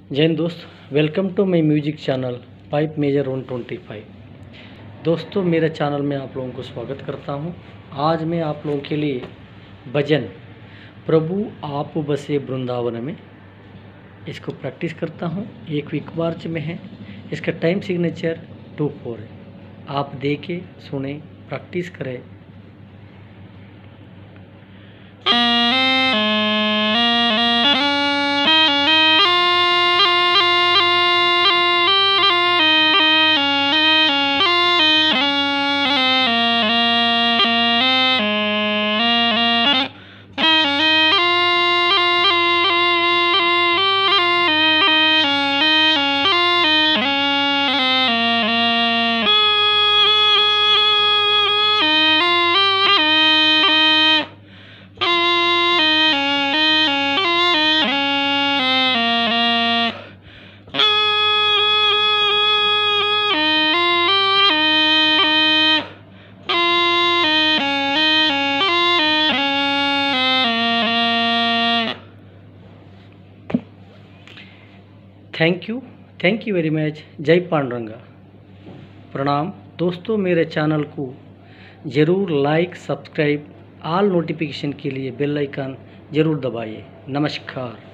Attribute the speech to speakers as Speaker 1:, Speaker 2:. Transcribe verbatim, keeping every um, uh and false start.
Speaker 1: जय हिंद दोस्त, welcome to my music channel pipe major one twenty five. दोस्तों, मेरे चैनल में आप लोगों को स्वागत करता हूं। आज मैं आप लोगों के लिए भजन प्रभु आप बसे वृंदावन में इसको प्रैक्टिस करता हूं। एक वीक मार्च में है। इसका टाइम सिग्नेचर टू फोर है। आप देखें, सुने, प्रैक्टिस करें। Thank you thank you very much. जय पांडुरंगा। प्रणाम। दोस्तों, मेरे चैनल को ज़रूर लाइक, सब्सक्राइब, ऑल नोटिफिकेशन के लिए बेल आइकन ज़रूर दबाइए। नमस्कार।